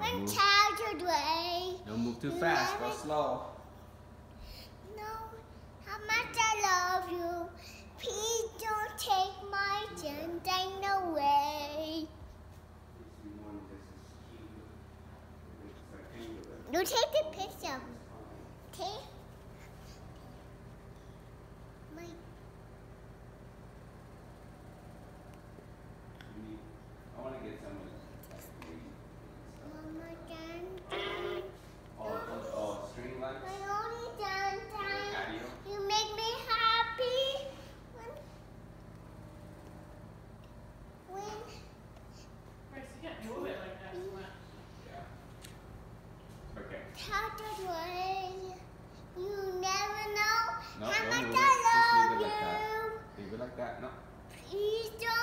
move. Don't move too fast. Go slow. Know how much I love you. Please don't take my sunshine away. You take the picture. Okay? I want to get some of Mama, string lights. my only sunshine. You make me happy. When Right, so you can't move it like that. Yeah. Okay. touch it away. You never know No, how don't much move it. I Just love leave it like that. you. Leave it like that. No. Please don't